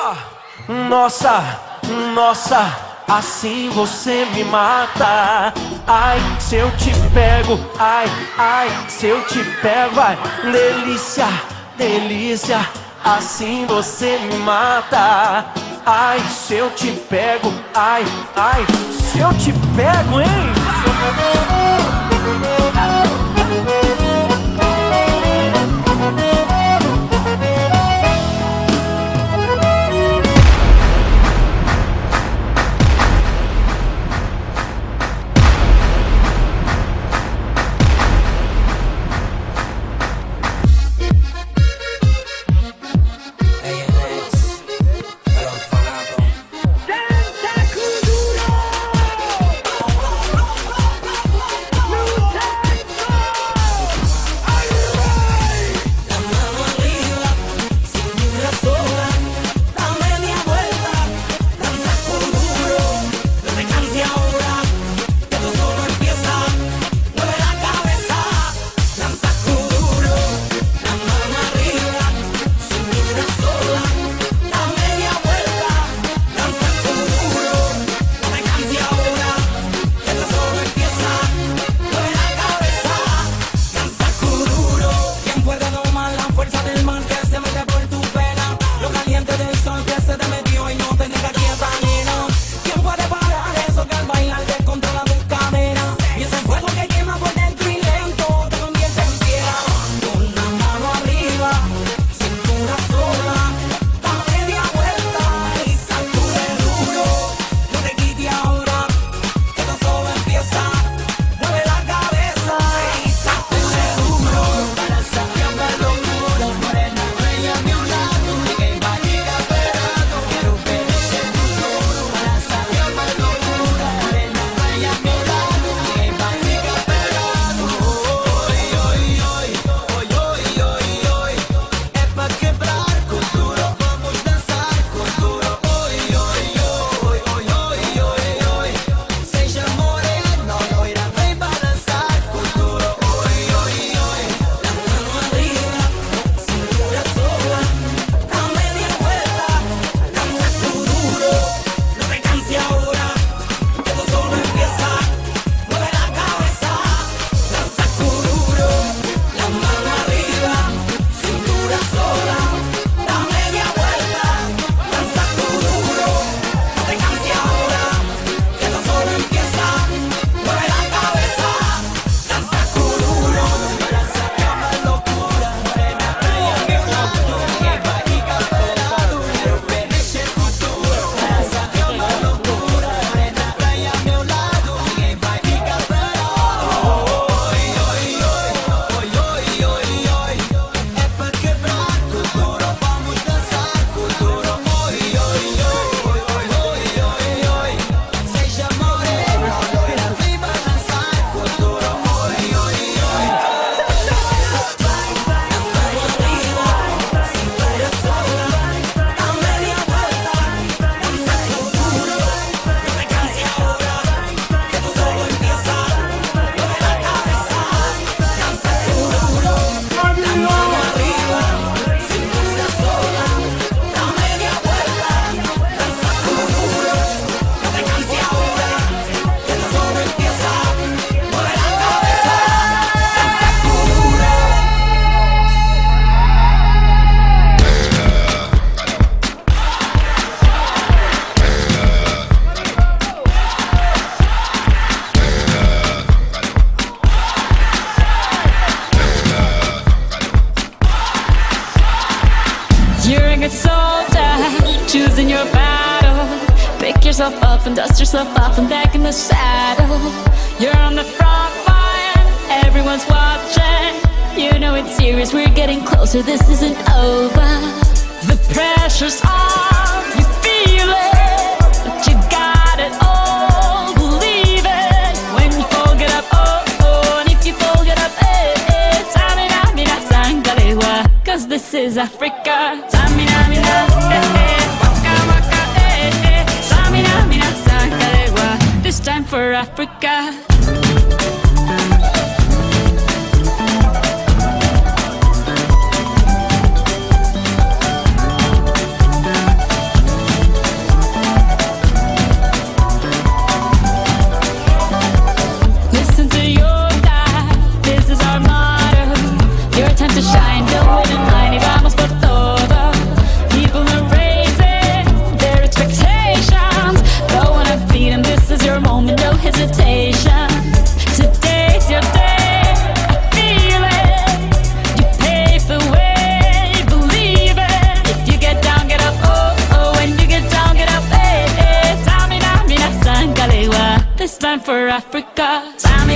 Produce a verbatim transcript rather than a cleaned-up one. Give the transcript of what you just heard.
Nossa, nossa, assim você me mata. Ai, se eu te pego, ai, ai, se eu te pego, ai, delícia, delícia, assim você me mata. Ai, se eu te pego, ai, ai, se eu te pego, hein? yourself up and dust yourself off and back in the saddle. You're on the front line, everyone's watching. You know it's serious, we're getting closer, this isn't over. The pressure's on, you feel it, but you got it all, believe it. When you fall, get up, oh, oh, and if you fall, get up, eh, eh. Tamina, mina, sangalewa, cause this is Africa. Tamina, mina, eh, eh, waka, waka, eh, eh. Tamina, mina, sangalewa, this time for Africa. Africa. Tell me